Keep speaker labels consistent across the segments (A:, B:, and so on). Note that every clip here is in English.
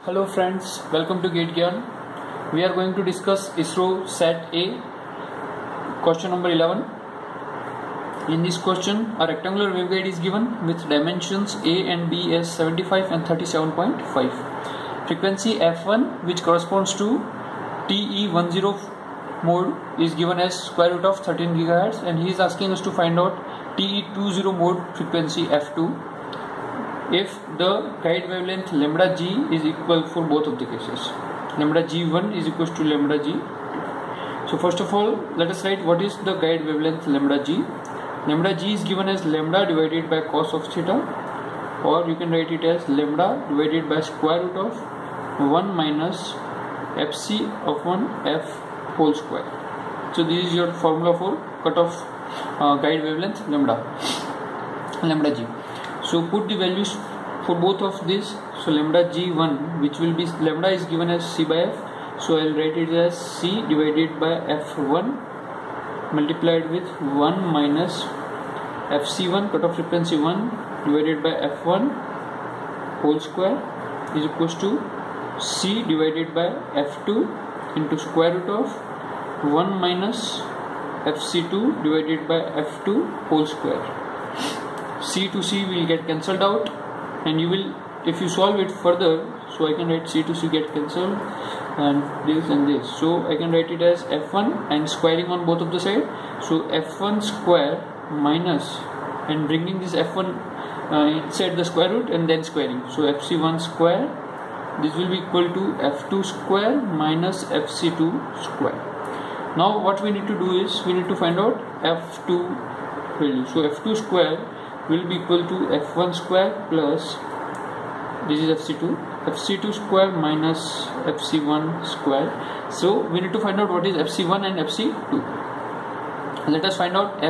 A: Hello friends, welcome to Gate Gyan. We are going to discuss ISRO SAT A question number 11. In this question, a rectangular waveguide is given with dimensions A and B as 75 and 37.5. Frequency f1, which corresponds to TE10 mode, is given as square root of 13 GHz, and he is asking us to find out TE20 mode frequency f2 if the guide wavelength lambda g is equal for both of the cases. Lambda g1 is equal to lambda g. So first of all, let us write what is the guide wavelength lambda g. Lambda g is given as lambda divided by cos of theta, or you can write it as lambda divided by square root of 1 minus fc of 1 f whole square. So this is your formula for cutoff guide wavelength lambda g. So put the values for both of these. So lambda g1, which will be lambda is given as c by f, so I will write it as c divided by f1 multiplied with 1 minus fc1 cutoff frequency 1 divided by f1 whole square is equals to c divided by f2 into square root of 1 minus fc2 divided by f2 whole square. C to C will get cancelled out, and you will, if you solve it further, so I can write C to C get cancelled and this, so I can write it as f1 and squaring on both of the side, so f1 square minus, and bringing this f1 inside the square root and then squaring, so fc1 square, this will be equal to f2 square minus fc2 square. Now what we need to do is we need to find out f2 value. So f2 square will be equal to f1 square plus, this is fc2 square minus fc1 square. So we need to find out what is fc1 and fc2. Let us find out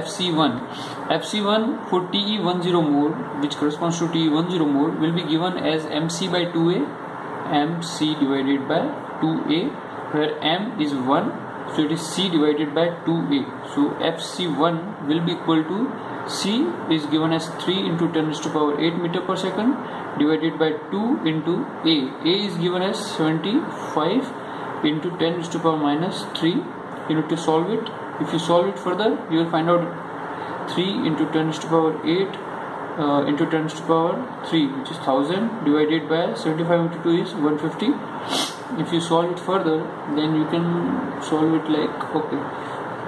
A: fc1 for TE10 mode, which corresponds to TE10 mode, will be given as mc by 2a, mc divided by 2a, where m is 1, so it is c divided by 2a. So fc1 will be equal to, c is given as 3 into 10 raised to power 8 meter per second divided by 2 into a is given as 75 into 10 raised to power minus 3. You need to solve it. If you solve it further, you will find out 3 into 10 raised to power 8 into 10 raised to power 3, which is 1000, divided by 75 into 2 is 150. If you solve it further, then you can solve it like, okay,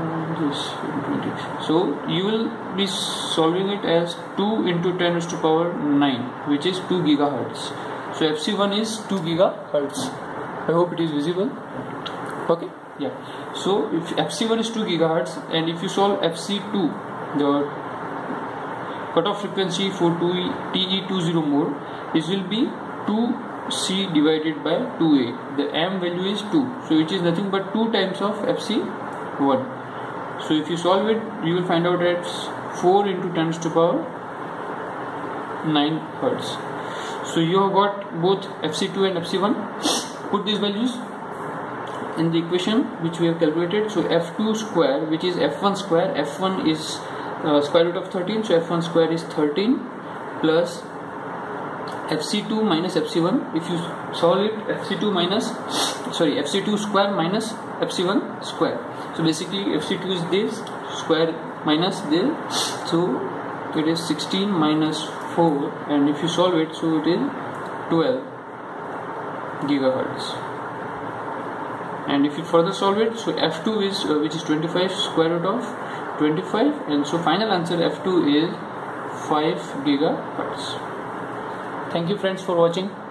A: so you will be solving it as 2 into 10 raised to power 9, which is 2 gigahertz. So fc1 is 2 gigahertz. I hope it is visible. Okay, yeah. So if fc1 is 2 gigahertz, and if you solve fc2, the cutoff frequency for TE20 mode, this will be 2c divided by 2a. The m value is 2, so it is nothing but 2 times of fc1. So if you solve it, you will find out it's 4 into 10 raised to power 9 hertz. So you have got both fc2 and fc1. Put these values in the equation which we have calculated. So f2 square, which is f1 square, f1 is square root of 13, so f1 square is 13 plus fc2 minus fc1. If you solve it, fc2 square minus fc1 square. So basically fc2 is this square minus this, so it is 16 minus 4, and if you solve it, so it is 12 gigahertz. And if you further solve it, so f2 is which is 25 square root of 25, and so final answer f2 is 5 gigahertz. Thank you friends for watching.